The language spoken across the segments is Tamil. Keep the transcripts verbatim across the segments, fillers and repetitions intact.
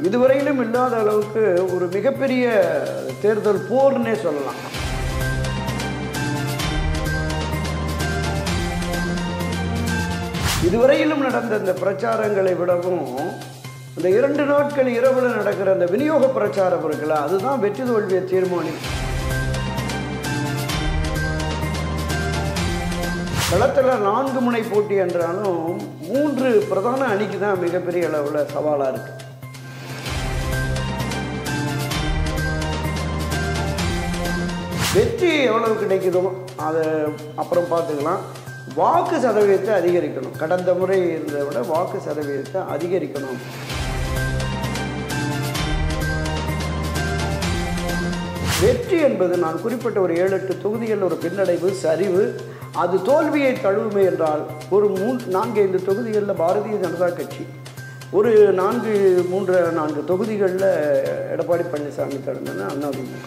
இதுவரையிலும் இல்லாத அளவுக்கு ஒரு மிகப்பெரிய தேர்தல் போர்னே சொல்லலாம். இதுவரையிலும் நடந்த இந்த பிரச்சாரங்களை விடவும் இந்த இரண்டு நாட்கள் இரவில் நடக்கிற அந்த விநியோக பிரச்சாரம் இருக்குல்ல, அதுதான் வெற்றி தோல்வியை தீர்மானிக்கும். களத்தில் நான்கு முனை போட்டி என்றாலும் மூன்று பிரதான அணிக்கு தான் மிகப்பெரிய அளவில் சவாலாக இருக்கு. வெற்றி எவ்வளவு கிடைக்குதோ அதை அப்புறம் பார்த்துக்கலாம். வாக்கு சதவீதத்தை அதிகரிக்கணும். கடந்த முறை இருந்ததை விட வாக்கு சதவீதத்தை அதிகரிக்கணும். வெற்றி என்பது நான் குறிப்பிட்ட ஒரு ஏழு எட்டு தொகுதிகளில் ஒரு பின்னடைவு சரிவு, அது தோல்வியை தழுவுமே என்றால் ஒரு மூ நான்கு ஐந்து தொகுதிகளில் பாரதிய ஜனதா கட்சி, ஒரு நான்கு மூன்று நான்கு தொகுதிகளில் எடப்பாடி பழனிசாமி தலைமையிலான அதிமுக.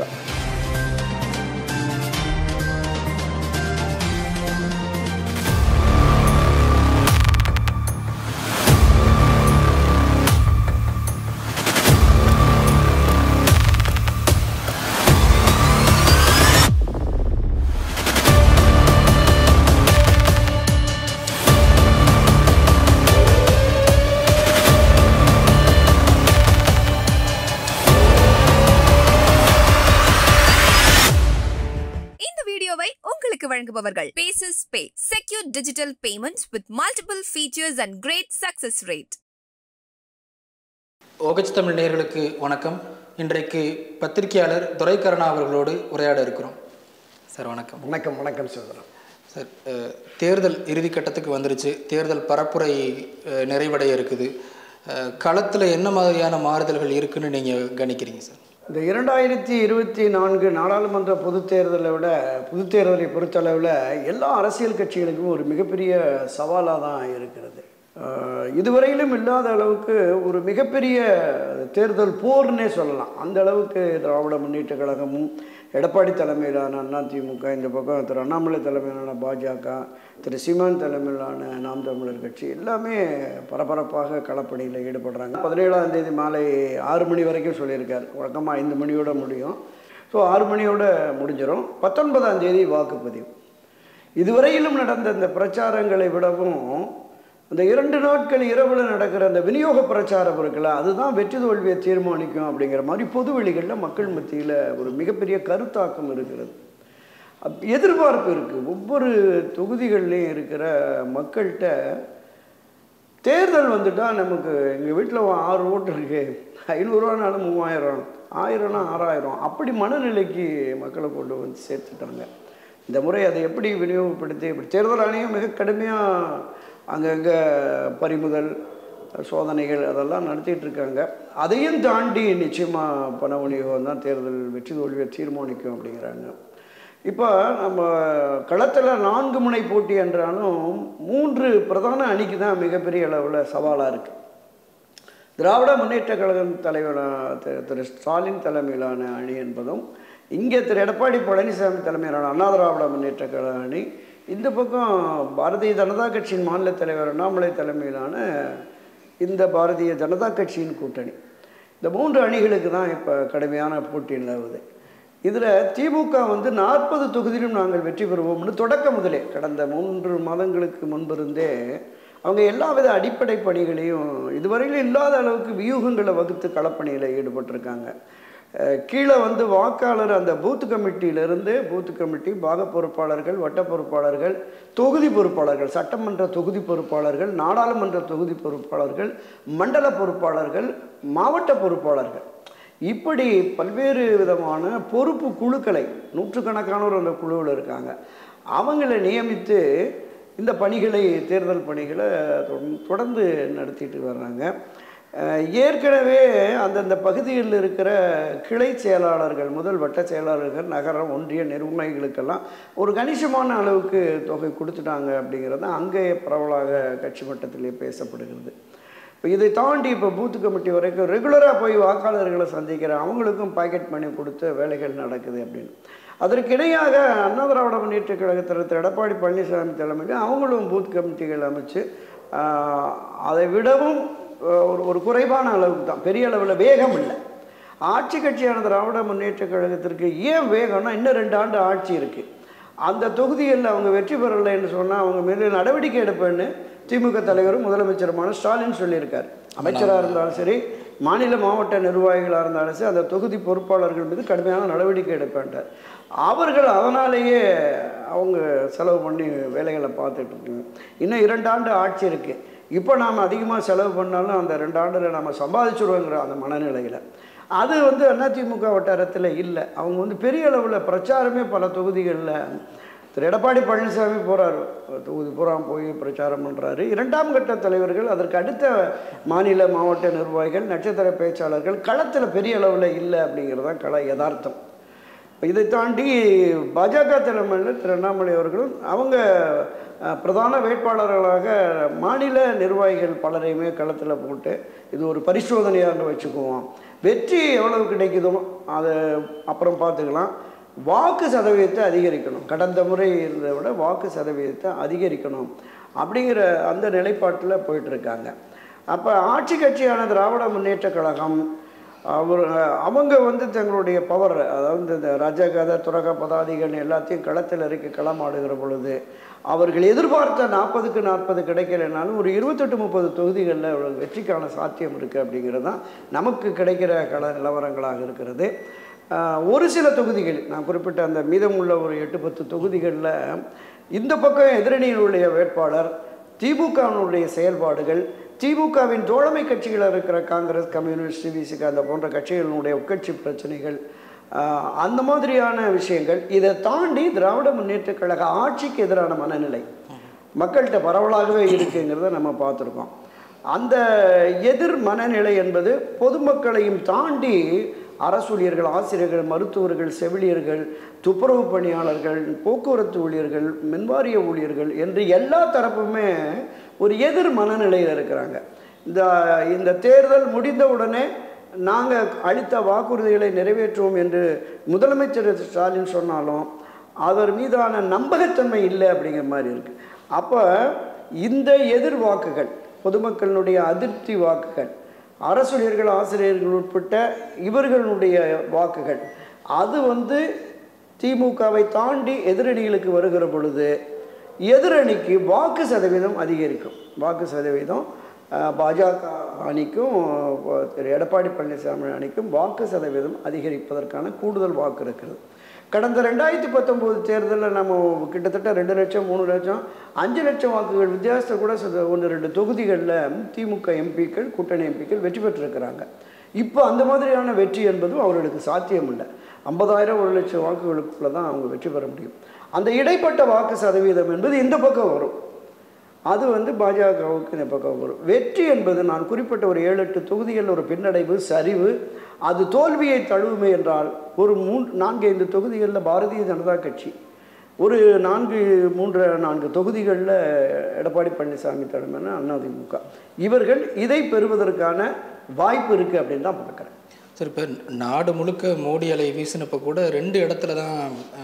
வழங்குபவர்கள் Paces Pay, secure digital payments with multiple features and great success rate. ஓகச் Tamil நேயர்களுக்கு வணக்கம். இன்றைக்கு பத்திரிகையாளர் துரைக்கருணா அவர்களோடு உரையாட இருக்கிறோம். சார் வணக்கம். வணக்கம். வணக்கம் சகோதரன். சார், தேர்தல் இறுதி கட்டத்துக்கு வந்துருச்சு. தேர்தல் பரப்புரை நிறைவடைய இருக்குது. களத்தில் என்ன மாதிரியான மாறுதல்கள் இருக்குன்னு நீங்கள் கணிக்கிறீங்க சார்? இந்த இரண்டாயிரத்தி இருபத்தி நான்கு நாடாளுமன்ற பொதுத் தேர்தலை விட பொதுத் தேர்தலை பொறுத்தளவில் எல்லா அரசியல் கட்சிகளுக்கும் ஒரு மிகப்பெரிய சவாலாக தான் இருக்கிறது. இதுவரையிலும் இல்லாத அளவுக்கு ஒரு மிகப்பெரிய தேர்தல் போர்னே சொல்லலாம். அந்த அளவுக்கு திராவிட முன்னேற்ற கழகமும் எடப்பாடி தலைமையிலான அதிமுக, இந்த பக்கம் திரு அண்ணாமலை தலைமையிலான பாஜக, திரு சீமான் தலைமையிலான நாம் தமிழர் கட்சி எல்லாமே பரபரப்பாக களப்பணியில் ஈடுபடுறாங்க. பதினேழாம் தேதி மாலை ஆறு மணி வரைக்கும் சொல்லியிருக்கார். வழக்கமாக ஐந்து மணியோட முடியும். ஸோ ஆறு மணியோட முடிஞ்சிடும். பத்தொன்பதாம் தேதி வாக்குப்பதிவு. இதுவரையிலும் நடந்த இந்த பிரச்சாரங்களை விடவும் அந்த இரண்டு நாட்கள் இரவில் நடக்கிற அந்த விநியோக பிரச்சாரம் இருக்குல்ல, அதுதான் வெற்றி தோல்வியை தீர்மானிக்கும் அப்படிங்கிற மாதிரி பொதுவெளிகளில் மக்கள் மத்தியில் ஒரு மிகப்பெரிய கருத்தாக்கம் இருக்கிறது. எதிர்பார்ப்பு இருக்குது. ஒவ்வொரு தொகுதிகள்லையும் இருக்கிற மக்கள்கிட்ட தேர்தல் வந்துட்டால் நமக்கு எங்கள் வீட்டில் ஆறு ஓட்டு இருக்குது, ஐநூறுரூவானாலும் மூவாயிரம், ஆயிரம்னா ஆறாயிரம், அப்படி மனநிலைக்கு மக்களை கொண்டு வந்து சேர்த்துட்டாங்க. இந்த முறை அதை எப்படி விநியோகப்படுத்தி இப்படி தேர்தல் ஆணையம் மிக கடுமையாக அங்கங்கே பறிமுதல் சோதனைகள் அதெல்லாம் நடத்திட்டு இருக்காங்க. அதையும் தாண்டி நிச்சயமாக பண விநியோகம் தான் தேர்தல் வெற்றி தோல்வியை தீர்மானிக்கும் அப்படிங்கிறாங்க. இப்போ நம்ம களத்தில் நான்கு முனை போட்டி என்றாலும் மூன்று பிரதான அணிக்கு தான் மிகப்பெரிய அளவில் சவாலாக இருக்குது. திராவிட முன்னேற்ற கழகம் தலைவரான திரு ஸ்டாலின் தலைமையிலான அணி என்பதும், இங்கே திரு எடப்பாடி பழனிசாமி தலைமையிலான அண்ணா திராவிட முன்னேற்ற கழக அணி, இந்த பக்கம் பாரதிய ஜனதா கட்சியின் மாநில தலைவர் அண்ணாமலை தலைமையிலான இந்த பாரதிய ஜனதா கட்சியின் கூட்டணி, இந்த மூன்று அணிகளுக்கு தான் இப்போ கடுமையான போட்டி நிலவுது. இதில் திமுக வந்து நாற்பது தொகுதியிலும் நாங்கள் வெற்றி பெறுவோம்னு தொடக்க முதலே கடந்த மூன்று மாதங்களுக்கு முன்பிருந்தே அவங்க எல்லா வித அடிப்படை பணிகளையும் இதுவரையிலும் இல்லாத அளவுக்கு வியூகங்களை வகுத்து களப்பணியில் ஈடுபட்டிருக்காங்க. கீழே வந்து வாக்காளர் அந்த பூத்து கமிட்டியிலிருந்து பூத்து கமிட்டி, பாக பொறுப்பாளர்கள், வட்ட பொறுப்பாளர்கள், தொகுதி பொறுப்பாளர்கள், சட்டமன்ற தொகுதி பொறுப்பாளர்கள், நாடாளுமன்ற தொகுதி பொறுப்பாளர்கள், மண்டல பொறுப்பாளர்கள், மாவட்ட பொறுப்பாளர்கள், இப்படி பல்வேறு விதமான பொறுப்பு குழுக்களை நூற்றுக்கணக்கானோர் அந்த குழுவில் இருக்காங்க. அவங்களை நியமித்து இந்த பணிகளை தேர்தல் பணிகளை தொடர்ந்து நடத்திட்டு வர்றாங்க. ஏற்கனவே அந்தந்த பகுதியில் இருக்கிற கிளை செயலாளர்கள் முதல் வட்ட செயலாளர்கள், நகர ஒன்றிய நிர்வாகிகளுக்கெல்லாம் ஒரு கணிசமான அளவுக்கு தொகை கொடுத்துட்டாங்க அப்படிங்கிறது அங்கே பரவலாக கட்சி மட்டத்திலே பேசப்படுகிறது. இப்போ இதை தாண்டி இப்போ பூத்து கமிட்டி வரைக்கும் ரெகுலராக போய் வாக்காளர்களை சந்திக்கிற அவங்களுக்கும் பாக்கெட் மணி கொடுத்து வேலைகள் நடக்குது அப்படின்னு. அதற்கிடையாக அண்ணா திராவிட முன்னேற்ற கழகத்தில் திரு எடப்பாடி பழனிசாமி தலைமையில் அவங்களும் பூத் கமிட்டிகள் அமைச்சு அதை விடவும் ஒரு ஒரு குறைவான அளவுக்கு தான், பெரிய அளவில் வேகம் இல்லை. ஆட்சி கட்சியான திராவிட முன்னேற்ற கழகத்திற்கு ஏன் வேகம்னா, இன்னும் ரெண்டு ஆண்டு ஆட்சி இருக்குது. அந்த தொகுதிகளில் அவங்க வெற்றி பெறலைன்னு சொன்னால் அவங்க மேலே நடவடிக்கை எடுப்பேன்னு திமுக தலைவரும் முதலமைச்சருமான ஸ்டாலின் சொல்லியிருக்கார். அமைச்சராக இருந்தாலும் சரி, மாநில மாவட்ட நிர்வாகிகளாக இருந்தாலும் சரி, அந்த தொகுதி பொறுப்பாளர்கள் மீது கடுமையான நடவடிக்கை எடுப்பேன்றார். அவர்கள் அதனாலேயே அவங்க செலவு பண்ணி வேலைகளை பார்த்துட்டு இருக்காங்க. இன்னும் இரண்டு ஆண்டு ஆட்சி இருக்குது. இப்போ நாம் அதிகமாக செலவு பண்ணாலும் அந்த ரெண்டு ஆண்டில் நம்ம சம்பாதிச்சுடுவோங்கிற அந்த மனநிலையில் அது வந்து அதிமுக வட்டாரத்தில் இல்லை. அவங்க வந்து பெரிய அளவில் பிரச்சாரமே பல தொகுதிகளில் திரு எடப்பாடி பழனிசாமி போகிறார், தொகுதி பூரா போய் பிரச்சாரம் பண்ணுறாரு. இரண்டாம் கட்ட தலைவர்கள், அதற்கு அடுத்த மாநில மாவட்ட நிர்வாகிகள், நட்சத்திர பேச்சாளர்கள் களத்தில் பெரிய அளவில் இல்லை அப்படிங்கிறது தான் கள யதார்த்தம். இதை தாண்டி பாஜக தலைமையில் திரு அண்ணாமலை அவர்களும் அவங்க பிரதான வேட்பாளர்களாக மாநில நிர்வாகிகள் பலரையுமே களத்தில் போட்டு இது ஒரு பரிசோதனையாக வச்சுக்குவோம், வெற்றி எவ்வளவு கிடைக்குதோ அதை அப்புறம் பார்த்துக்கலாம், வாக்கு சதவீதத்தை அதிகரிக்கணும், கடந்த முறை இருந்ததை விட வாக்கு சதவீதத்தை அதிகரிக்கணும் அப்படிங்கிற அந்த நிலைப்பாட்டில் போயிட்டுருக்காங்க. அப்போ ஆட்சி கட்சியான திராவிட முன்னேற்ற கழகம் அவர் அவங்க வந்து தங்களுடைய பவர், அதாவது இந்த ராஜகாத துரக பதாதிகள் எல்லாத்தையும் களத்தில் இறக்கி களமாடுகிற பொழுது அவர்கள் எதிர்பார்த்த நாற்பதுக்கு நாற்பது கிடைக்கலைனாலும் ஒரு இருபத்தெட்டு முப்பது தொகுதிகளில் வெற்றிக்கான சாத்தியம் இருக்குது அப்படிங்கிறது தான் நமக்கு கிடைக்கிற கள நிலவரங்களாக இருக்கிறது. ஒரு சில தொகுதிகள் நான் குறிப்பிட்ட அந்த மீதமுள்ள ஒரு எட்டு பத்து தொகுதிகளில் இந்த பக்கம் எதிரணியினுடைய வேட்பாளர், திமுகவினுடைய செயல்பாடுகள், திமுகவின் தோழமை கட்சிகளில் இருக்கிற காங்கிரஸ், கம்யூனிஸ்ட், விசிக அந்த போன்ற கட்சிகளினுடைய உட்கட்சி பிரச்சனைகள், அந்த மாதிரியான விஷயங்கள், இதை தாண்டி திராவிட முன்னேற்ற கழக ஆட்சிக்கு எதிரான மனநிலை மக்கள்கிட்ட பரவலாகவே இருக்குங்கிறத நம்ம பார்த்துருக்கோம். அந்த எதிர் மனநிலை என்பது பொதுமக்களையும் தாண்டி அரசூழியர்கள், ஆசிரியர்கள், மருத்துவர்கள், செவிலியர்கள், துப்புரவு பணியாளர்கள், போக்குவரத்து ஊழியர்கள், மின்வாரிய ஊழியர்கள் என்று எல்லா தரப்புமே ஒரு எதிர் மனநிலையில் இருக்கிறாங்க. இந்த இந்த தேர்தல் முடிந்த உடனே நாங்கள் அளித்த வாக்குறுதிகளை நிறைவேற்றுவோம் என்று முதலமைச்சர் ஸ்டாலின் சொன்னாலும் அவர் மீதான நம்பகத்தன்மை இல்லை அப்படிங்கிற மாதிரி இருக்குது. அப்போ இந்த எதிர் வாக்குகள், பொதுமக்களுடைய அதிருப்தி வாக்குகள், அரசூழியர்கள், ஆசிரியர்கள் உட்பட்ட இவர்களுடைய வாக்குகள், அது வந்து திமுகவை தாண்டி எதிரணிகளுக்கு வருகிற பொழுது எதிரணிக்கு வாக்கு சதவீதம் அதிகரிக்கும். வாக்கு சதவீதம் பாஜக அணிக்கும் திரு எடப்பாடி பழனிசாமி அணிக்கும் வாக்கு சதவீதம் அதிகரிப்பதற்கான கூடுதல் வாக்கு இருக்கிறது. கடந்த ரெண்டாயிரத்தி பத்தொம்போது தேர்தலில் நம்ம கிட்டத்தட்ட ரெண்டு லட்சம் மூணு லட்சம் அஞ்சு லட்சம் வாக்குகள் வித்தியாசத்தை கூட ஒன்று ரெண்டு தொகுதிகளில் திமுக எம்பிக்கள், கூட்டணி எம்பிக்கள் வெற்றி பெற்றிருக்கிறாங்க. இப்போ அந்த மாதிரியான வெற்றி என்பதும் அவர்களுக்கு சாத்தியம் இல்லை. ஐம்பதாயிரம் ஒரு லட்சம் வாக்குகளுக்குள்ளே தான் அவங்க வெற்றி பெற முடியும். அந்த இடைப்பட்ட வாக்கு சதவீதம் என்பது இந்த பக்கம் வரும், அது வந்து பாஜகவுக்கு இந்த பக்கம் வரும். வெற்றி என்பது நான் குறிப்பிட்ட ஒரு ஏழு எட்டு தொகுதிகளில் ஒரு பின்னடைவு, சரிவு, அது தோல்வியை தழுவுமே என்றால் ஒரு மூன்று நான்கு ஐந்து தொகுதிகளில் பாரதிய ஜனதா கட்சி, ஒரு நான்கு மூன்று நான்கு தொகுதிகளில் எடப்பாடி பழனிசாமி தலைமையான அதிமுக, இவர்கள் இதை பெறுவதற்கான வாய்ப்பு இருக்குது அப்படின்னு தான் பார்க்குறேன். சரி, இப்போ நாடு முழுக்க மோடி அலை வீசினப்போ கூட ரெண்டு இடத்துல தான்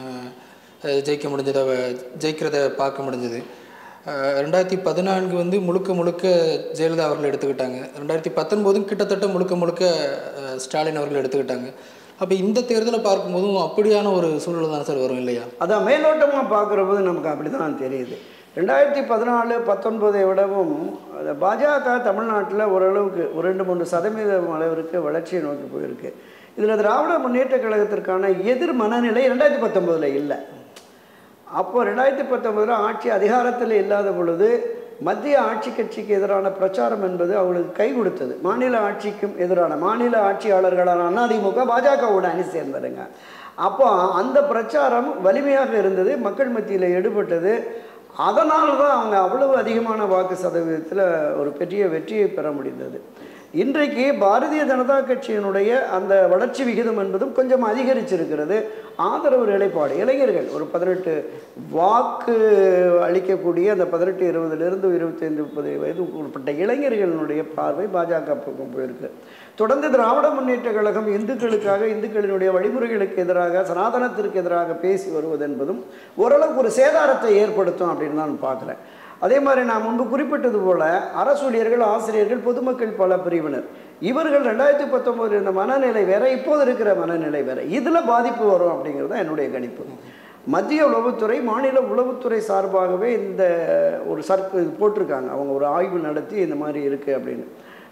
ஜெயிக்க முடிஞ்சதை ஜெயிக்கிறத பார்க்க முடிஞ்சது. ரெண்டாயிரத்தி பதினான்கு வந்து முழுக்க முழுக்க ஜெயலலிதா அவர்கள் எடுத்துக்கிட்டாங்க. ரெண்டாயிரத்தி பத்தொன்பதும் கிட்டத்தட்ட முழுக்க முழுக்க ஸ்டாலின் அவர்கள் எடுத்துக்கிட்டாங்க. அப்போ இந்த தேர்தலை பார்க்கும்போதும் அப்படியான ஒரு சூழல் தான் சார் வரும் இல்லையா? அதான் மேலோட்டமாக பார்க்குற போது நமக்கு அப்படி தான் தெரியுது. ரெண்டாயிரத்தி பதினாலு பத்தொன்பதை விடவும் பாஜக தமிழ்நாட்டில் ஓரளவுக்கு ஒரு ரெண்டு மூணு சதவீதம் அளவிற்கு வளர்ச்சியை நோக்கி போயிருக்கு. இதில் திராவிட முன்னேற்ற கழகத்திற்கான எதிர் மனநிலை ரெண்டாயிரத்தி பத்தொம்போதில் இல்லை. அப்போ ரெண்டாயிரத்தி பத்தொன்பதில் ஆட்சி அதிகாரத்தில் இல்லாத பொழுது மத்திய ஆட்சி கட்சிக்கு எதிரான பிரச்சாரம் என்பது அவங்களுக்கு கை கொடுத்தது. மாநில ஆட்சிக்கும் எதிரான மாநில ஆட்சியாளர்களான அதிமுக பாஜகவோட அணி சேர்ந்ததுங்க. அப்போ அந்த பிரச்சாரம் வலிமையாக இருந்தது, மக்கள் மத்தியில் எடுபட்டது. அதனால தான் அவங்க அவ்வளவு அதிகமான வாக்கு சதவீதத்தில் ஒரு பெரிய வெற்றியை பெற முடிந்தது. இன்றைக்கு பாரதிய ஜனதா கட்சியினுடைய அந்த வளர்ச்சி விகிதம் என்பதும் கொஞ்சம் அதிகரிச்சிருக்கிறது. ஆதரவு நிலைப்பாடு, இளைஞர்கள் ஒரு பதினெட்டு வாக்கு அளிக்கக்கூடிய அந்த பதினெட்டு இருபதுலேருந்து இருபத்தைந்து முப்பது வயது உட்பட்ட இளைஞர்களுடைய பார்வை பாஜக பக்கம் போயிருக்கு. தொடர்ந்து திராவிட முன்னேற்ற கழகம் இந்துக்களுக்காக, இந்துக்களினுடைய வழிமுறைகளுக்கு எதிராக, சனாதனத்திற்கு எதிராக பேசி வருவது என்பதும் ஓரளவுக்கு ஒரு சேதாரத்தை ஏற்படுத்தும் அப்படின்னு தான் பார்க்குறேன். அதே மாதிரி நான் முன்பு குறிப்பிட்டது போல் அரசு ஊழியர்கள், ஆசிரியர்கள், பொதுமக்கள் பல பிரிவினர் இவர்கள் ரெண்டாயிரத்தி பத்தொம்போது இந்த மனநிலை வேற, இப்போது இருக்கிற மனநிலை வேற. இதில் பாதிப்பு வரும் அப்படிங்கிறது தான் என்னுடைய கணிப்பு. மத்திய உளவுத்துறை, மாநில உளவுத்துறை சார்பாகவே இந்த ஒரு சர்க்கு போட்டிருக்காங்க. அவங்க ஒரு ஆய்வு நடத்தி இந்த மாதிரி இருக்குது அப்படின்னு.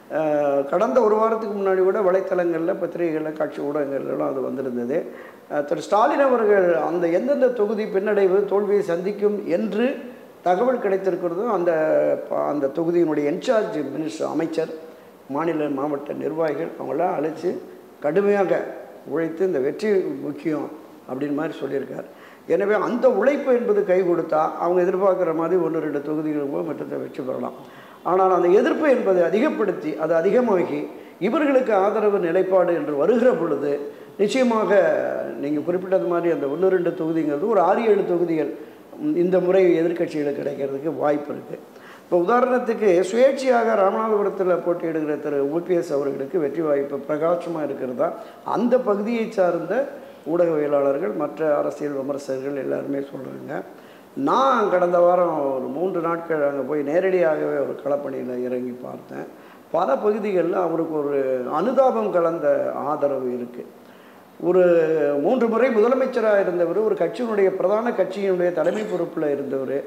கடந்த ஒரு வாரத்துக்கு முன்னாடி கூட வலைத்தளங்களில், பத்திரிகைகளில், காட்சி ஊடகங்கள்லாம் அது வந்திருந்தது. திரு ஸ்டாலின் அவர்கள் அந்த எந்தெந்த தொகுதி பின்னடைவு தோல்வியை சந்திக்கும் என்று தகவல் கிடைத்திருக்கிறதும் அந்த அந்த தொகுதியினுடைய இன்சார்ஜ் மினிஸ்டர், அமைச்சர், மாநில மாவட்ட நிர்வாகிகள் அவங்களாம் அழைச்சி கடுமையாக உழைத்து இந்த வெற்றி முக்கியம் அப்படின்னு மாதிரி சொல்லியிருக்கார். எனவே அந்த உழைப்பு என்பது கை கொடுத்தா அவங்க எதிர்பார்க்குற மாதிரி ஒன்று ரெண்டு தொகுதிகளுக்கோ மற்றத்தை வெற்றி பெறலாம். ஆனால் அந்த எதிர்ப்பு என்பதை அதிகப்படுத்தி அது அதிகமாகி இவர்களுக்கு ஆதரவு நிலைப்பாடு என்று வருகிற பொழுது நிச்சயமாக நீங்கள் குறிப்பிட்டது மாதிரி அந்த ஒன்று ரெண்டு தொகுதிங்கிறது ஒரு ஆறு ஏழு தொகுதிகள் இந்த முறை எதிர்க்கட்சிகளுக்கு கிடைக்கிறதுக்கு வாய்ப்பு இருக்குது. இப்போ உதாரணத்துக்கு சுயேட்சையாக ராமநாதபுரத்தில் போட்டியிடுகிற திரு ஓபிஎஸ் அவர்களுக்கு வெற்றி வாய்ப்பு பிரகாசமாக இருக்கிறதா அந்த பகுதியை சார்ந்த ஊடகவியலாளர்கள், மற்ற அரசியல் விமர்சகர்கள் எல்லாருமே சொல்கிறாங்க. நான் கடந்த வாரம் ஒரு மூன்று நாட்கள் அங்கே போய் நேரடியாகவே ஒரு களப்பணியில் இறங்கி பார்த்தேன். பல பகுதிகளில் அவருக்கு ஒரு அனுதாபம் கலந்த ஆதரவு இருக்குது. ஒரு மூன்று முறை முதலமைச்சராக இருந்தவர், ஒரு கட்சியினுடைய பிரதான கட்சியினுடைய தலைமை பொறுப்பில் இருந்தவர்,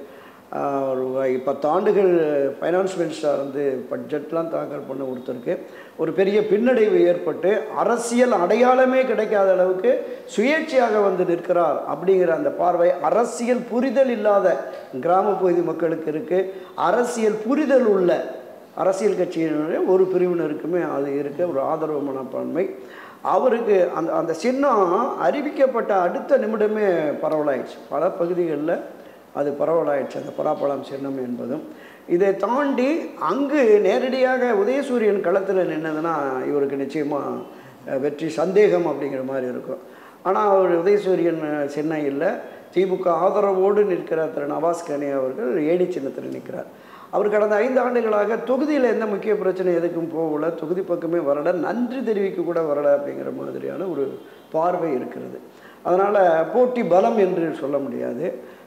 ஒரு பத்து ஆண்டுகள் ஃபைனான்ஸ் மினிஸ்டராக வந்து பட்ஜெட்லாம் தாக்கல் பண்ண ஒருத்தருக்கு ஒரு பெரிய பின்னடைவு ஏற்பட்டு அரசியல் அடையாளமே கிடைக்காத அளவுக்கு சுயேட்சையாக வந்து நிற்கிறார் அப்படிங்கிற அந்த பார்வை அரசியல் புரிதல் இல்லாத கிராம பகுதி மக்களுக்கு இருக்குது. அரசியல் புரிதல் உள்ள அரசியல் கட்சியினுடைய ஒரு பிரிவினருக்குமே அது இருக்க ஒரு ஆதரவு மனப்பான்மை. அவருக்கு அந்த அந்த சின்னம் அறிவிக்கப்பட்ட அடுத்த நிமிடமே பரவலாயிடுச்சு. பல பகுதிகளில் அது பரவலாயிடுச்சு அந்த பலாப்பழம் சின்னம் என்பதும். இதை தாண்டி அங்கு நேரடியாக உதயசூரியன் களத்தில் நின்னதுன்னா இவருக்கு நிச்சயமாக வெற்றி சந்தேகம் அப்படிங்கிற மாதிரி இருக்கும். ஆனால் அவர் உதயசூரியன் சின்னம் இல்லை, திமுக ஆதரவோடு நிற்கிற திரு நவாஸ் கனி அவர்கள் ஏடி சின்னத்தில் நிற்கிறார். அவர் கடந்த ஐந்து ஆண்டுகளாக தொகுதியில் எந்த முக்கிய பிரச்சனை எதுக்கும் போகல, தொகுதி பக்கமே வரலை, நன்றி தெரிவிக்க கூட வரலை அப்படிங்கிற மாதிரியான ஒரு பார்வை இருக்கிறது. அதனால் போட்டி பலம் என்று சொல்ல முடியாது.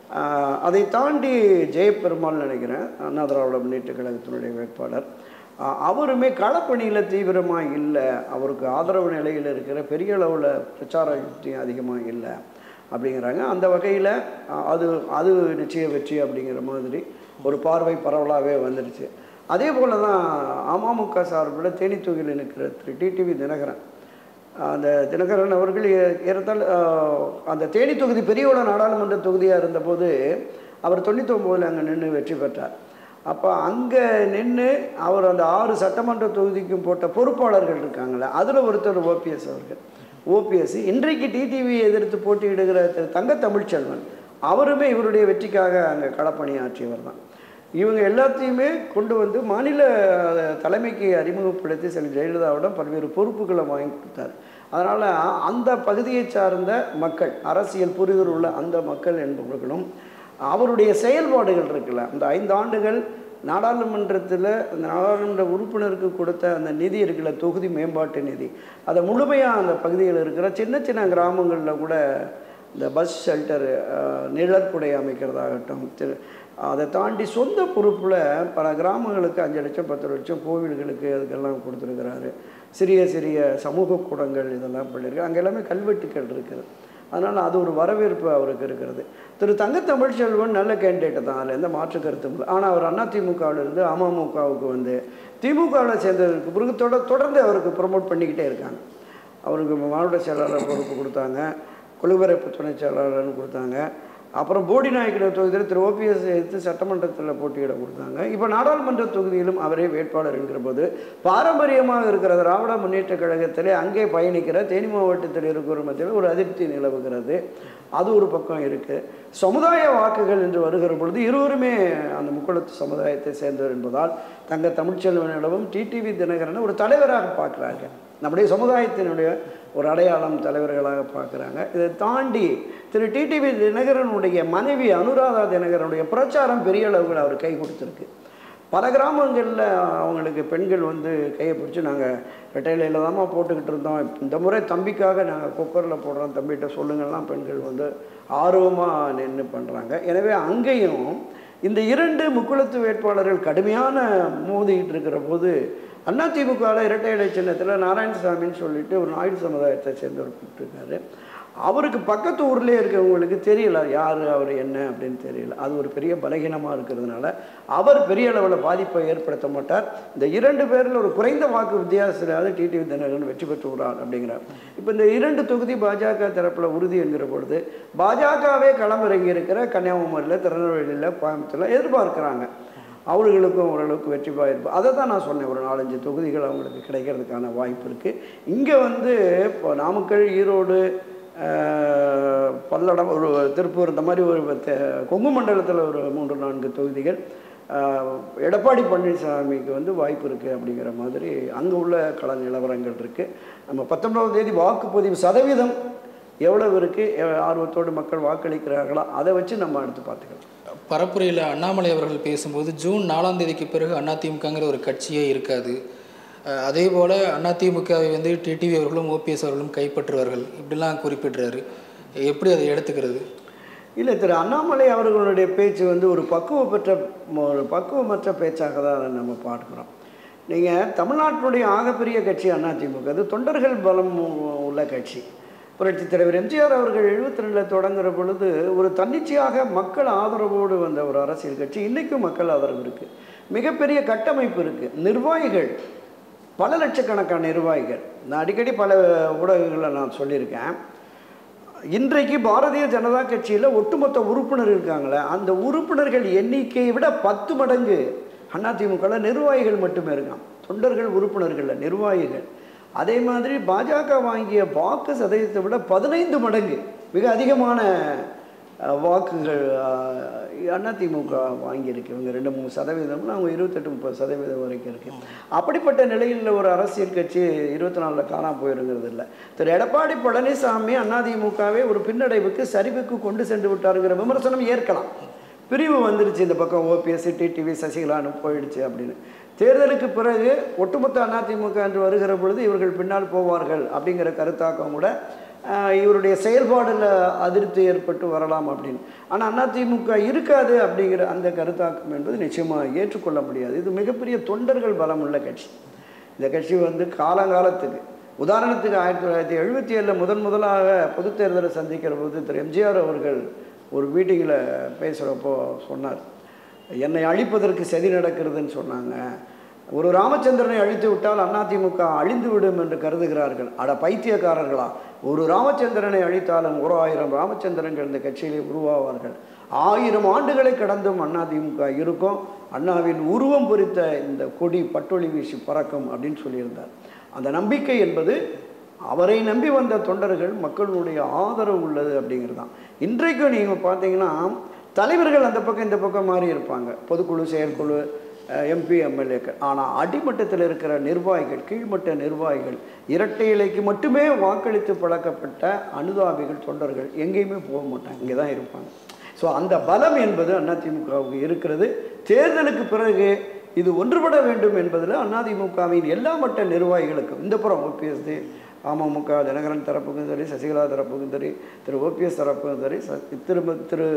அதை தாண்டி ஜெயபெருமாள் நினைக்கிறேன், அண்ணா திராவிட முன்னேற்ற கழகத்தினுடைய வேட்பாளர், அவருமே களப்பணியில் தீவிரமாக இல்லை, அவருக்கு ஆதரவு நிலையில் இருக்கிற பெரிய அளவில் பிரச்சார யுக்தியும் அதிகமாக இல்லை அப்படிங்கிறாங்க. அந்த வகையில் அது அது நிச்சய வெற்றி அப்படிங்கிற மாதிரி ஒரு பார்வை பரவலாகவே வந்துடுச்சு. அதே போல் தான் அமமுக சார்பில் தேனி தொகுதியில் நிற்கிற திரு டிடிவி தினகரன், அந்த தினகரன் அவர்கள் ஏறத்தால் அந்த தேனி தொகுதி பெரியவள நாடாளுமன்ற தொகுதியாக இருந்தபோது அவர் தொண்ணூற்றி ஒம்போதில் அங்கே நின்று வெற்றி பெற்றார். அப்போ அங்கே நின்று அவர் அந்த ஆறு சட்டமன்ற தொகுதிக்கும் போட்ட பொறுப்பாளர்கள் இருக்காங்களே, அதில் ஒருத்தர் ஓபிஎஸ் அவர்கள். ஓபிஎஸ் இன்றைக்கு டிடிவி எதிர்த்து போட்டியிடுகிற திரு தங்க தமிழ்ச்செல்வன் அவருமே இவருடைய வெற்றிக்காக அங்கே களப்பணியாற்றியவர் தான். இவங்க எல்லாத்தையுமே கொண்டு வந்து மாநில தலைமைக்கு அறிமுகப்படுத்தி செல்வி ஜெயலலிதாவிடம் பல்வேறு பொறுப்புகளை வாங்கி கொடுத்தார். அதனால் அந்த பகுதியை சார்ந்த மக்கள், அரசியல் புரிதல் உள்ள அந்த மக்கள் என்பவர்களும் அவருடைய செயல்பாடுகள் இருக்குல்ல, அந்த ஐந்து ஆண்டுகள் நாடாளுமன்றத்தில் அந்த நாடாளுமன்ற உறுப்பினருக்கு கொடுத்த அந்த நிதி இருக்குல்ல, தொகுதி மேம்பாட்டு நிதி, அதை முழுமையாக அந்த பகுதியில் இருக்கிற சின்ன சின்ன கிராமங்களில் கூட இந்த பஸ் ஷெல்டரு, நிழற்குடை அமைக்கிறதாகட்டும், அதை தாண்டி சொந்த பொறுப்பில் பல கிராமங்களுக்கு அஞ்சு லட்சம் பத்து லட்சம் கோவில்களுக்கு அதுக்கெல்லாம் கொடுத்துருக்கிறாரு. சிறிய சிறிய சமூக கூடங்கள் இதெல்லாம் பண்ணியிருக்கு. அங்கே எல்லாமே கல்வெட்டுக்கள் இருக்குது. அதனால் அது ஒரு வரவேற்பு அவருக்கு இருக்கிறது. திரு தங்க தமிழ்ச்செல்வன் நல்ல கேண்டிடேட்டு தான், அதில் எந்த மாற்று கருத்தும் இல்லை. ஆனால் அவர் அதிமுகவிலிருந்து அமமுகவுக்கு வந்து திமுகவில் சேர்ந்ததுக்கு பிறகு தொடர் தொடர்ந்து அவருக்கு ப்ரொமோட் பண்ணிக்கிட்டே இருக்காங்க. அவருக்கு மாவட்ட செயலாளர் பொறுப்பு கொடுத்தாங்க, கொள்கைப்பரப்பு துணை செயலாளர்னு கொடுத்தாங்க. அப்புறம் போடி நாயக்கர் தொகுதியில் திரு ஓபிஎஸ் எடுத்து சட்டமன்றத்தில் போட்டியிட கொடுத்தாங்க. இப்போ நாடாளுமன்ற தொகுதியிலும் அவரே வேட்பாளர் என்கிற போது பாரம்பரியமாக இருக்கிற திராவிட முன்னேற்ற கழகத்திலே அங்கே பயணிக்கிற தேனி மாவட்டத்தில் இருக்கிற மத்தியில் ஒரு அதிருப்தி நிலவுகிறது. அது ஒரு பக்கம் இருக்குது. சமுதாய வாக்குகள் என்று வருகிற பொழுது இருவருமே அந்த முக்குளத்து சமுதாயத்தை சேர்ந்தவர் என்பதால் தங்க தமிழ்ச்செல்வனிடமும் டிடிவி தினகரனை ஒரு தலைவராக பார்க்குறாங்க. நம்முடைய சமுதாயத்தினுடைய ஒரு அடையாளம் தலைவர்களாக பார்க்குறாங்க. இதை தாண்டி திரு டிடிவி தினகரனுடைய மனைவி அனுராதா தினகரனுடைய பிரச்சாரம் பெரிய அளவுகள் அவர் கை கொடுத்துருக்கு. பல கிராமங்களில் அவங்களுக்கு பெண்கள் வந்து கையை பிடிச்சி நாங்கள் ரெட்டையிலையில் தான்மா போட்டுக்கிட்டு இருந்தோம், இந்த முறை தம்பிக்காக நாங்கள் குக்கரில் போடுறோம், தம்பிகிட்ட சொல்லுங்கள்லாம் பெண்கள் வந்து ஆர்வமாக நின்று பண்ணுறாங்க. எனவே அங்கேயும் இந்த இரண்டு முக்குளத்து வேட்பாளர்கள் கடுமையான மோதிக்கிட்டு இருக்கிற போது அதிமுகவில் இரட்டை இலை சின்னத்தில் நாராயணசாமின்னு சொல்லிட்டு ஒரு நாயுடு சமுதாயத்தை சேர்ந்தவர் கூப்பிட்டுருக்காரு. அவருக்கு பக்கத்து ஊர்லேயே இருக்கிறவங்களுக்கு தெரியல யார் அவர் என்ன அப்படின்னு தெரியல. அது ஒரு பெரிய பலகீனமாக இருக்கிறதுனால அவர் பெரிய அளவில் பாதிப்பை ஏற்படுத்த மாட்டார். இந்த இரண்டு பேரில் ஒரு குறைந்த வாக்கு வித்தியாசத்திலாவது டிடிவி தினகரன் வெற்றி பெற்று விடார் அப்படிங்கிறார். இப்போ இந்த இரண்டு தொகுதி பாஜக தரப்பில் உறுதி என்கிற பொழுது பாஜகவே களமிறங்கி இருக்கிற கன்னியாகுமரியில், திருநெல்வேலியில், கோயம்புத்தூரில் எதிர்பார்க்குறாங்க அவர்களுக்கும் ஓரளவுக்கு வெற்றி வாய்ப்பு. அதை தான் நான் சொன்னேன், ஒரு நாலஞ்சு தொகுதிகள் அவங்களுக்கு கிடைக்கிறதுக்கான வாய்ப்பு இருக்குது. இங்கே வந்து இப்போ நாமக்கல், ஈரோடு, பல்லடம், ஒரு திருப்பூர், இந்த மாதிரி ஒரு கொங்கு மண்டலத்தில் ஒரு மூன்று நான்கு தொகுதிகள் எடப்பாடி பழனிசாமிக்கு வந்து வாய்ப்பு இருக்குது அப்படிங்கிற மாதிரி அங்கே உள்ள கள நிலவரங்கள் இருக்குது. நம்ம பத்தொன்பதாம் தேதி வாக்குப்பதிவு சதவீதம் எவ்வளவு இருக்குது, ஆர்வத்தோடு மக்கள் வாக்களிக்கிறார்களா, அதை வச்சு நம்ம அடுத்து பார்த்துக்கலாம். பரப்புரையில் அண்ணாமலை அவர்கள் பேசும்போது ஜூன் நாலாம் தேதிக்கு பிறகு அதிமுகங்கிற ஒரு கட்சியே இருக்காது, அதே போல் அதிமுகவை வந்து டிடிவி அவர்களும் ஓபிஎஸ் அவர்களும் கைப்பற்றுவார்கள் இப்படிலாம் குறிப்பிடுறாரு. எப்படி அதை எடுத்துக்கிறது? இல்லை, திரு அண்ணாமலை அவர்களுடைய பேச்சு வந்து ஒரு பக்குவம் பெற்ற ஒரு பக்குவமற்ற பேச்சாக தான் நம்ம பார்க்குறோம். நீங்கள் தமிழ்நாட்டினுடைய ஆகப்பெரிய கட்சி அதிமுக, அது தொண்டர்கள் பலம் உள்ள கட்சி. புரட்சித் தலைவர் எம்ஜிஆர் அவர்கள் எழுபத்தி ரெண்டில் தொடங்குகிற பொழுது ஒரு தன்னிச்சையாக மக்கள் ஆதரவோடு வந்த ஒரு அரசியல் கட்சி. இன்றைக்கும் மக்கள் ஆதரவு இருக்குது, மிகப்பெரிய கட்டமைப்பு இருக்குது, நிர்வாகிகள் பல லட்சக்கணக்கான நிர்வாகிகள். நான் அடிக்கடி பல ஊடகங்களில் நான் சொல்லியிருக்கேன், இன்றைக்கு பாரதிய ஜனதா கட்சியில் ஒட்டுமொத்த உறுப்பினர் இருக்காங்களே, அந்த உறுப்பினர்கள் எண்ணிக்கையை விட பத்து மடங்கு அதிமுகவில் நிர்வாகிகள் மட்டுமே இருக்கான். தொண்டர்கள் உறுப்பினர்கள் நிர்வாகிகள். அதே மாதிரி பாஜக வாங்கிய வாக்கு சதவீதத்தை விட பதினைந்து மடங்கு மிக அதிகமான வாக்குகள் அதிமுக வாங்கியிருக்கு. இவங்க ரெண்டு மூணு சதவீதம்னு அவங்க இருபத்தெட்டு முப்பது சதவீதம் வரைக்கும் இருக்குது. அப்படிப்பட்ட நிலையில் ஒரு அரசியல் கட்சி இருபத்தி நாலில் காணாமல் போயிருங்கிறது இல்லை. திரு எடப்பாடி பழனிசாமி அதிமுகவே ஒரு பின்னடைவுக்கு, சரிவுக்கு கொண்டு சென்று விட்டாருங்கிற விமர்சனம் ஏற்கலாம். பிரிவு வந்துடுச்சு, இந்த பக்கம் ஓபிஎஸ், டிடிவி, சசிகலான்னு போயிடுச்சு அப்படின்னு. தேர்தலுக்கு பிறகு ஒட்டுமொத்த அதிமுக என்று வருகிற பொழுது இவர்கள் பின்னால் போவார்கள் அப்படிங்கிற கருத்தாக்கம் கூட இவருடைய செயல்பாடில் அதிருப்தி ஏற்பட்டு வரலாம் அப்படின்னு. ஆனால் அதிமுக இருக்காது அப்படிங்கிற அந்த கருத்தாக்கம் என்பது நிச்சயமாக ஏற்றுக்கொள்ள முடியாது. இது மிகப்பெரிய தொண்டர்கள் பலம் உள்ள கட்சி. இந்த கட்சி வந்து காலங்காலத்துக்கு, உதாரணத்துக்கு ஆயிரத்தி தொள்ளாயிரத்தி எழுபத்தி ஏழில் முதன் முதலாக பொது தேர்தலை சந்திக்கிற போது திரு எம்ஜிஆர் அவர்கள் ஒரு மீட்டிங்கில் பேசுகிறப்போ சொன்னார், என்னை அழிப்பதற்கு சதி நடக்கிறதுன்னு சொன்னாங்க. ஒரு ராமச்சந்திரனை அழித்து விட்டால் அதிமுக அழிந்து விடும் என்று கருதுகிறார்கள். அட பைத்தியக்காரர்களா, ஒரு ராமச்சந்திரனை அழித்தாலும் ஒரு ஆயிரம் ராமச்சந்திரன்கள் இந்த கட்சியிலே உருவாவார்கள். ஆயிரம் ஆண்டுகளை கடந்தும் அதிமுக இருக்கும், அண்ணாவின் உருவம் பொறித்த இந்த கொடி பட்டொளி வீசி பறக்கும் அப்படின்னு சொல்லியிருந்தார். அந்த நம்பிக்கை என்பது அவரை நம்பி வந்த தொண்டர்கள் மக்களுடைய ஆதரவு உள்ளது அப்படிங்கிறது தான். இன்றைக்கும் நீங்கள் பார்த்தீங்கன்னா தலைவர்கள் அந்த பக்கம் இந்த பக்கம் மாறி இருப்பாங்க, பொதுக்குழு, செயற்குழு, எம்பி, எம்எல்ஏக்கள். ஆனால் அடிமட்டத்தில் இருக்கிற நிர்வாகிகள், கீழ்மட்ட நிர்வாகிகள், இரட்டை இலைக்கு மட்டுமே வாக்களித்து பழக்கப்பட்ட அனுதாபிகள், தொண்டர்கள் எங்கேயுமே போக மாட்டாங்க, இங்கே தான் இருப்பாங்க. ஸோ அந்த பலம் என்பது அதிமுகவுக்கு இருக்கிறது. தேர்தலுக்கு பிறகு இது ஒன்றுபட வேண்டும் என்பதில் அதிமுகவின் எல்லா மட்ட நிர்வாகிகளுக்கும், இந்த புறம் ஓபிஎஸ், அமமுக, தினகரன் தரப்புக்கும் சரி, சசிகலா தரப்புக்கும் சரி, திரு ஓபிஎஸ் தரப்புக்கும் சரி, திரும்ப திரு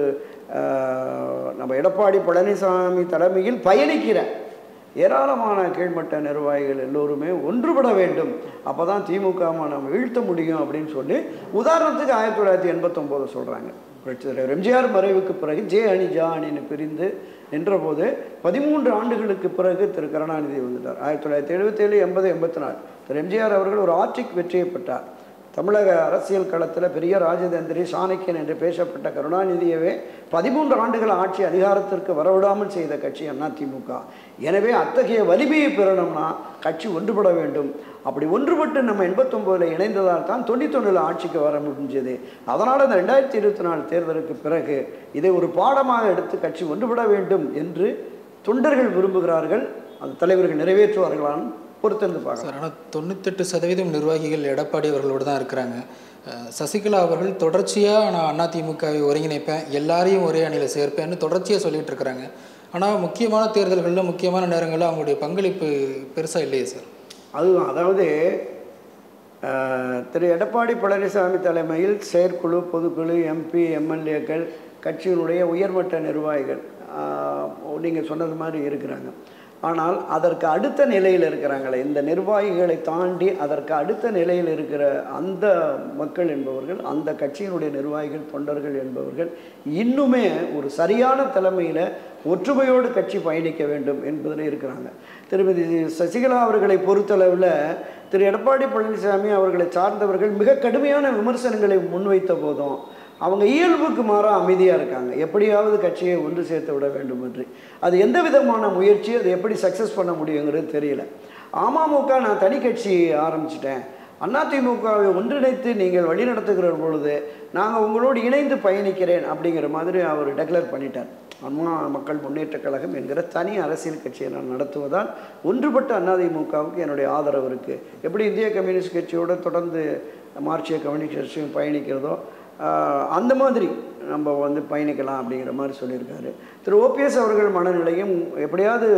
நம்ம எடப்பாடி பழனிசாமி தலைமையில் பயணிக்கிற ஏராளமான கீழ்மட்ட நிர்வாகிகள் எல்லோருமே ஒன்றுபட வேண்டும், அப்போ தான் திமுக நம்ம வீழ்த்த முடியும் அப்படின்னு சொல்லி, உதாரணத்துக்கு ஆயிரத்தி தொள்ளாயிரத்தி எண்பத்தொம்போது சொல்கிறாங்க. எம்ஜிஆர் மறைவுக்கு பிறகு ஜே அணி ஜா அணின்னு பிரிந்து நின்றபோது பதிமூன்று ஆண்டுகளுக்கு பிறகு திரு கருணாநிதி வந்துட்டார். ஆயிரத்தி தொள்ளாயிரத்தி எழுபத்தி ஏழு எண்பது எண்பத்தி நாலு திரு எம்ஜிஆர் அவர்கள் ஒரு ஆட்சிக்கு வெற்றியை பெற்றார். தமிழக அரசியல் களத்தில் பெரிய ராஜதந்திரி, சாணக்கியன் என்று பேசப்பட்ட கருணாநிதியவே பதிமூன்று ஆண்டுகள் ஆட்சி அதிகாரத்திற்கு வரவிடாமல் செய்த கட்சி அதிமுக. எனவே அத்தகைய வலிமையை பெறணும்னா கட்சி ஒன்றுபட வேண்டும். அப்படி ஒன்றுபட்டு நம்ம எண்பத்தொம்போதில் இணைந்ததால் தான் தொண்ணூத்தொன்னில் ஆட்சிக்கு வர முடிஞ்சது. அதனால் இந்த ரெண்டாயிரத்தி இருபத்தி நாலு தேர்தலுக்கு பிறகு இதை ஒரு பாடமாக எடுத்து கட்சி ஒன்றுபட வேண்டும் என்று தொண்டர்கள் விரும்புகிறார்கள். அந்த தலைவர்கள் நிறைவேற்றுவார்களான்னு பொறுத்திருந்து பார்க்கலாம். ஆனால் தொண்ணூத்தெட்டு சதவீதம் நிர்வாகிகள் எடப்பாடி அவர்களோடு தான் இருக்கிறாங்க. சசிகலா அவர்கள் தொடர்ச்சியாக நான் அதிமுகவை ஒருங்கிணைப்பேன், எல்லாரையும் ஒரே அணியில் சேர்ப்பேன்னு தொடர்ச்சியாக சொல்லிட்டு இருக்கிறாங்க. ஆனால் முக்கியமான தேர்தல்களில், முக்கியமான நேரங்களில் அவங்களுடைய பங்களிப்பு பெருசாக இல்லையே சார்? அதுதான், அதாவது திரு எடப்பாடி பழனிசாமி தலைமையில் செயற்குழு, பொதுக்குழு, எம்பி, எம்எல்ஏக்கள், கட்சியினுடைய உயர்மட்ட நிர்வாகிகள், நீங்கள் சொன்னது மாதிரி இருக்கிறாங்க. ஆனால் அதற்கு அடுத்த நிலையில் இருக்கிறாங்களே, இந்த நிர்வாகிகளை தாண்டி அதற்கு அடுத்த நிலையில் இருக்கிற அந்த மக்கள் என்பவர்கள், அந்த கட்சியினுடைய நிர்வாகிகள் தொண்டர்கள் என்பவர்கள் இன்னுமே ஒரு சரியான தலைமையில் ஒற்றுமையோடு கட்சி பயணிக்க வேண்டும் என்பதில் இருக்கிறாங்க. திருமதி சசிகலா அவர்களை பொறுத்தளவில் திரு எடப்பாடி பழனிசாமி அவர்களை சார்ந்தவர்கள் மிக கடுமையான விமர்சனங்களை முன்வைத்த போதும் அவங்க இயல்புக்கு மாறாக அமைதியாக இருக்காங்க. எப்படியாவது கட்சியை ஒன்று சேர்த்து விட வேண்டும் என்று. அது எந்த விதமான முயற்சி, அது எப்படி சக்ஸஸ் பண்ண முடியுங்கிறது தெரியல. அமமுக நான் தனி கட்சி ஆரம்பிச்சிட்டேன், அதிமுகவை ஒன்றிணைத்து நீங்கள் வழிநடத்துகிற பொழுது நாங்கள் உங்களோடு இணைந்து பயணிக்கிறேன் அப்படிங்கிற மாதிரி அவர் டெக்ளேர் பண்ணிட்டார். அம்மா மக்கள் முன்னேற்ற கழகம் என்கிற தனி அரசியல் கட்சியை நான் நடத்துவதால் ஒன்றுபட்ட அதிமுகவுக்கு என்னுடைய ஆதரவு இருக்குது. எப்படி இந்திய கம்யூனிஸ்ட் கட்சியோடு தொடர்ந்து மார்க்சிய கம்யூனிஸ்ட் கட்சியும் பயணிக்கிறதோ அந்த மாதிரி நம்ம வந்து பயணிக்கலாம் அப்படிங்கிற மாதிரி சொல்லியிருக்காரு. திரு ஓபிஎஸ் அவர்கள் மனநிலையும் எப்படியாவது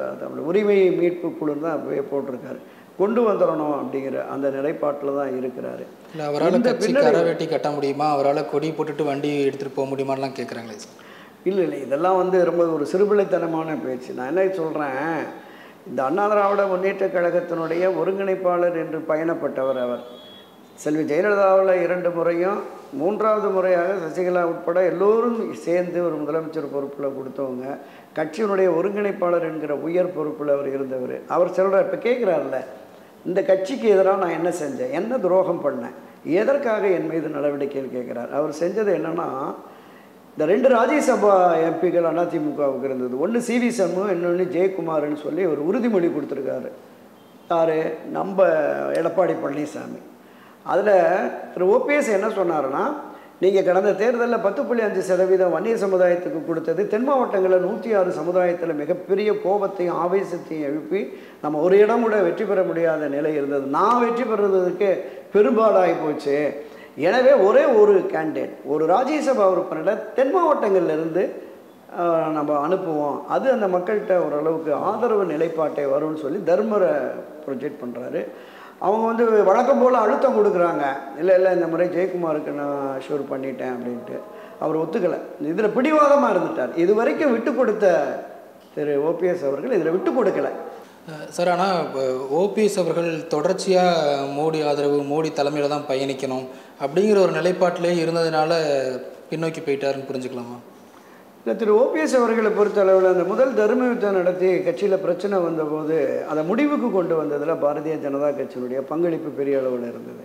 உரிமை மீட்பு குழு தான் அப்பவே போட்டிருக்காரு, கொண்டு வந்துடணும் அப்படிங்கிற அந்த நிலைப்பாட்டில் தான் இருக்கிறாரு. இல்லை அவரால் கட்சி கரவேட்டி கட்ட முடியுமா, அவரால் கொடி போட்டுட்டு வண்டி எடுத்துகிட்டு போக முடியுமாலாம் கேட்குறாங்களே. இல்லை இல்லை இதெல்லாம் வந்து ரொம்ப ஒரு சிறுபிள்ளைத்தனமான பேச்சு. நான் என்ன சொல்கிறேன், இந்த அண்ணா திராவிட முன்னேற்ற கழகத்தினுடைய ஒருங்கிணைப்பாளர் என்று பயணப்பட்டவர் அவர். செல்வி ஜெயலலிதாவில் இரண்டு முறையும் மூன்றாவது முறையாக சசிகலா உட்பட எல்லோரும் சேர்ந்து ஒரு முதலமைச்சர் பொறுப்பில் கொடுத்தவங்க. கட்சியினுடைய ஒருங்கிணைப்பாளர் என்கிற உயர் பொறுப்பில் அவர் இருந்தவர். அவர் சொல்கிறார், இப்போ கேட்குறாருல, இந்த கட்சிக்கு எதிராக நான் என்ன செஞ்சேன், என்ன துரோகம் பண்ணேன், எதற்காக என் மீது நடவடிக்கைன்னு கேட்குறார். அவர் செஞ்சது என்னென்னா, இந்த ரெண்டு ராஜ்யசபா எம்பிக்கள் அதிமுகவுக்கு இருந்தது. ஒன்று சி வி சண்முகம், இன்னொன்று ஜெயக்குமார்னு சொல்லி ஒரு உறுதிமொழி கொடுத்துருக்காரு. யார், நம்ம எடப்பாடி பழனிசாமி. அதில் திரு ஓபிஎஸ் என்ன சொன்னாருன்னா, நீங்கள் கடந்த தேர்தலில் பத்து புள்ளி அஞ்சு சதவீதம் வன்னிய சமுதாயத்துக்கு கொடுத்தது தென் மாவட்டங்களில் நூற்றி ஆறு சமுதாயத்தில் மிகப்பெரிய கோபத்தையும் ஆவேசத்தையும் எழுப்பி நம்ம ஒரு இடம் கூட வெற்றி பெற முடியாத நிலை இருந்தது. நான் வெற்றி பெறுவதற்கு பெரும்பாடாகி போச்சு. எனவே ஒரே ஒரு கேண்டிடேட், ஒரு ராஜ்யசபா உறுப்பினரை தென் மாவட்டங்கள்லேருந்து நம்ம அனுப்புவோம், அது அந்த மக்கள்கிட்ட ஓரளவுக்கு ஆதரவு நிலைப்பாட்டை வரும்னு சொல்லி தர்மரை ப்ரொஜெக்ட் பண்ணுறாரு. அவங்க வந்து வழக்கம் போல் அழுத்தம் கொடுக்குறாங்க, இல்லை இல்லை இந்த முறை ஜெயக்குமாருக்கு நான் ஷூர் பண்ணிட்டேன் அப்படின்ட்டு. அவர் ஒத்துக்கலை, இதில் பிடிவாதமாக இருந்துட்டார். இது வரைக்கும் விட்டு கொடுத்த திரு ஓபிஎஸ் அவர்கள் இதில் விட்டு கொடுக்கலை சார். ஆனால் ஓபிஎஸ் அவர்கள் தொடர்ச்சியாக மோடி ஆதரவு, மோடி தலைமையில் தான் பயணிக்கணும் அப்படிங்கிற ஒரு நிலைப்பாட்டிலே இருந்ததுனால பின்னோக்கி போயிட்டாருன்னு புரிஞ்சுக்கலாமா? இல்லை, திரு ஓபிஎஸ் அவர்களை பொறுத்தளவில் அந்த முதல் தர்ம யுத்தம் நடத்தி கட்சியில் பிரச்சனை வந்தபோது அதை முடிவுக்கு கொண்டு வந்ததில் பாரதிய ஜனதா கட்சியினுடைய பங்களிப்பு பெரிய அளவில் இருந்தது.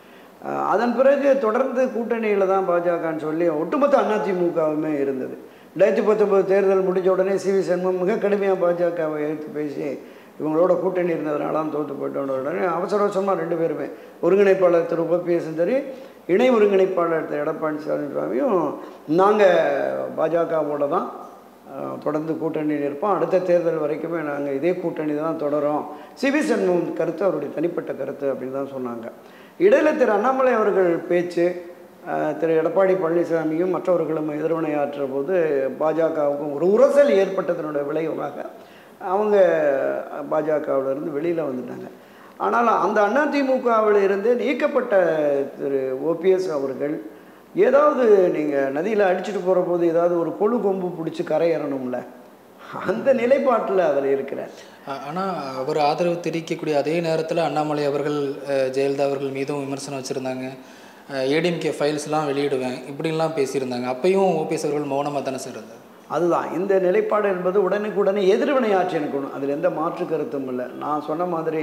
அதன் பிறகு தொடர்ந்து கூட்டணியில் தான் பாஜகன்னு சொல்லி ஒட்டுமொத்த அதிமுகவுமே இருந்தது. ரெண்டாயிரத்தி பத்தொம்பது தேர்தல் முடிஞ்ச உடனே சி வி சண்முகம் மிக கடுமையாக பாஜகவை எடுத்து பேசி இவங்களோட கூட்டணி இருந்ததுனால தான் தோற்று போயிட்டோன்ற உடனே அவசர அவசரமாக ரெண்டு பேருமே, ஒருங்கிணைப்பாளர் திரு ஓபிஎஸும் சரி, இணை ஒருங்கிணைப்பாளர் திரு எடப்பாடி பழனிசாமியும் நாங்கள் பாஜகவோட தான் தொடர்ந்து கூட்டணி இருப்போம், அடுத்த தேர்தல் வரைக்குமே நாங்கள் இதே கூட்டணி தான் தொடரும், சி வி சண்முகம் கருத்து அவருடைய தனிப்பட்ட கருத்து அப்படின்னு தான் சொன்னாங்க. இடையில் திரு அண்ணாமலை அவர்கள் பேச்சு, திரு எடப்பாடி பழனிசாமியும் மற்றவர்களும் எதிர்வினையாற்ற போது பாஜகவுக்கும் ஒரு உரசல் ஏற்பட்டதனுடைய விளைவாக அவங்க பாஜகவிலிருந்து வெளியில் வந்துட்டாங்க. ஆனால் அந்த அதிமுகவில் இருந்து நீக்கப்பட்ட திரு ஓபிஎஸ் அவர்கள் ஏதாவது நீங்கள் நதியில் அடிச்சுட்டு போகிற போது ஏதாவது ஒரு கொழு கொம்பு பிடிச்சி கரையேறணும்ல, அந்த நிலைப்பாட்டில் அவர் இருக்கிறார். ஆனால் அவர் ஆதரவு தெரிவிக்கக்கூடிய அதே நேரத்தில் அண்ணாமலை அவர்கள் ஜெயலலிதா அவர்கள் மீதும் விமர்சனம் வச்சுருந்தாங்க. ஏடிஎம்கே ஃபைல்ஸ்லாம் வெளியிடுவேன் இப்படின்லாம் பேசியிருந்தாங்க. அப்பையும் ஓபிஎஸ் அவர்கள் மௌனமாக தானே சார் இருந்தார். அதுதான் இந்த நிலைப்பாடு என்பது உடனுக்குடனே எதிர்வினையாற்றி இருக்கணும், அதில் எந்த மாற்று கருத்தும் இல்லை. நான் சொன்ன மாதிரி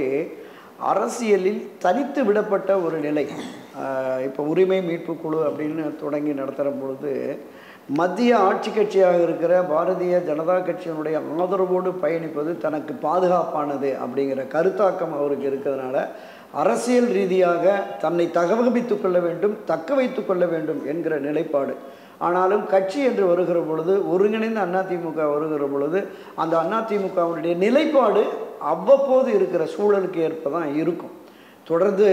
அரசியலில் தனித்து விடப்பட்ட ஒரு நிலை. இப்போ உரிமை மீட்பு குழு அப்படின்னு தொடங்கி நடத்துகிற பொழுது மத்திய ஆட்சி கட்சியாக இருக்கிற பாரதிய ஜனதா கட்சியினுடைய ஆதரவோடு பயணிப்பது தனக்கு பாதுகாப்பானது அப்படிங்கிற கருத்தாக்கம் அவருக்கு இருக்கிறதுனால அரசியல் ரீதியாக தன்னை தகவமைத்து கொள்ள வேண்டும், தக்க வைத்து கொள்ள வேண்டும் என்கிற நிலைப்பாடு. ஆனாலும் கட்சி என்று வருகிற பொழுது, ஒருங்கிணைந்த அதிமுக வருகிற பொழுது அந்த அதிமுகவுடைய நிலைப்பாடு அவ்வப்போது இருக்கிற சூழலுக்கு ஏற்ப தான் இருக்கும். தொடர்ந்து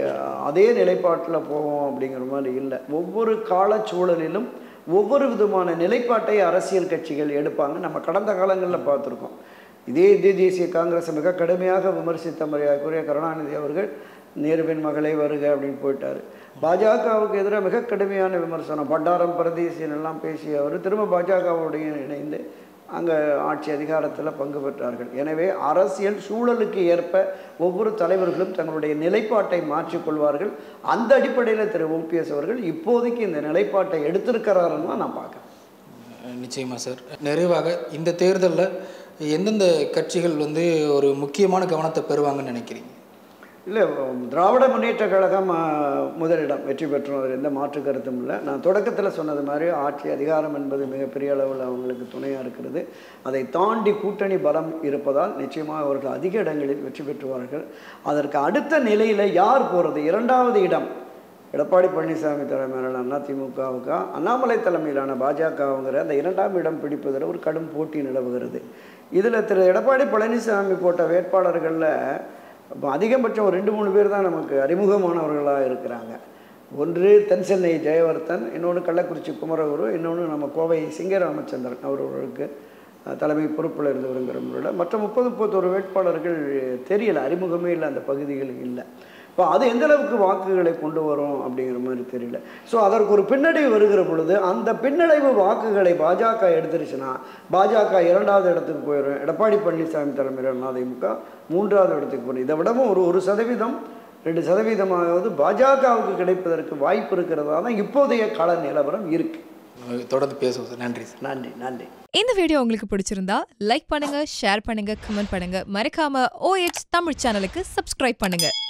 அதே நிலைப்பாட்டில் போவோம் அப்படிங்கிற மாதிரி இல்லை. ஒவ்வொரு கால சூழலிலும் ஒவ்வொரு விதமான நிலைப்பாட்டை அரசியல் கட்சிகள் எடுப்பாங்க. நம்ம கடந்த காலங்களில் பார்த்துருக்கோம். இதே இந்திய தேசிய காங்கிரஸை மிக கடுமையாக விமர்சித்த மரியாதைக்குரிய கருணாநிதி அவர்கள் நேருவின் மகளை வருக அப்படின்னு போயிட்டார். பாஜகவுக்கு எதிராக மிக கடுமையான விமர்சனம், பண்டாரம் பரதேசியன் எல்லாம் பேசிய அவர் திரும்ப பாஜகவுடைய இணைந்து அங்கே ஆட்சி அதிகாரத்தில் பங்கு பெற்றார்கள். எனவே அரசியல் சூழலுக்கு ஏற்ப ஒவ்வொரு தலைவர்களும் தங்களுடைய நிலைப்பாட்டை மாற்றிக்கொள்வார்கள். அந்த அடிப்படையில் திரு ஓபிஎஸ் அவர்கள் இப்போதைக்கு இந்த நிலைப்பாட்டை எடுத்திருக்கிறாருன்னு தான் நான் பார்க்குறேன். நிச்சயமாக சார். நிறைவாக இந்த தேர்தலில் எந்தெந்த கட்சிகள் வந்து ஒரு முக்கியமான கவனத்தை பெறுவாங்கன்னு நினைக்கிறீங்க? இல்லை, திராவிட முன்னேற்ற கழகம் முதலிடம் வெற்றி பெற்றவர், எந்த மாற்று கருத்தும் இல்லை. நான் தொடக்கத்தில் சொன்னது மாதிரி ஆட்சி அதிகாரம் என்பது மிகப்பெரிய அளவில் அவங்களுக்கு துணையாக இருக்கிறது. அதை தாண்டி கூட்டணி பலம் இருப்பதால் நிச்சயமாக அவர்கள் அதிக இடங்களில் வெற்றி பெற்றுவார்கள். அதற்கு அடுத்த நிலையில் யார் போகிறது? இரண்டாவது இடம் எடப்பாடி பழனிசாமி தலைமையிலான அதிமுகவுக்கு அண்ணாமலை தலைமையிலான பாஜகவுங்கிற அந்த இரண்டாம் இடம் பிடிப்பதில் ஒரு கடும் போட்டி நிலவுகிறது. இதில் திரு எடப்பாடி பழனிசாமி போட்ட வேட்பாளர்களில் இப்போ அதிகபட்சம் ஒரு ரெண்டு மூணு பேர் தான் நமக்கு அறிமுகமானவர்களாக இருக்கிறாங்க. ஒன்று தென் சென்னை ஜெயவர்தன், இன்னொன்று கள்ளக்குறிச்சி குமரகுரு, இன்னொன்று நம்ம கோவை சிங்கராமச்சந்திரன் அவர்களுக்கு தலைமை பொறுப்பில் இருந்தவருங்கிற முறையில் மற்ற முப்பது முப்பத்தொரு வேட்பாளர்கள் தெரியலை, அறிமுகமே இல்லை, அந்த பகுதிகளில் இல்லை. இப்போ அது எந்த அளவுக்கு வாக்குகளை கொண்டு வரும் அப்படிங்கிற மாதிரி தெரியல. ஸோ அதற்கு ஒரு பின்னடைவு வருகிற பொழுது அந்த பின்னடைவு வாக்குகளை பாஜக எடுத்துருச்சுன்னா பாஜக இரண்டாவது இடத்துக்கு போயிடும். எடப்பாடி பழனிசாமி தலைமையிலான அதிமுக மூன்றாவது இடத்துக்கு போயிடும். இதை விடவும் ஒரு ஒரு சதவீதம் ரெண்டு சதவீதமாவது பாஜகவுக்கு கிடைப்பதற்கு வாய்ப்பு இருக்கிறதா தான் இப்போதைய கள நிலவரம் இருக்கு. தொடர்ந்து பேசுவோம். நன்றி நன்றி நன்றி. இந்த வீடியோ உங்களுக்கு பிடிச்சிருந்தா லைக் பண்ணுங்க, ஷேர் பண்ணுங்க, கமெண்ட் பண்ணுங்க. மறக்காம ஓஎச் தமிழ் சேனலுக்கு சப்ஸ்கிரைப் பண்ணுங்க.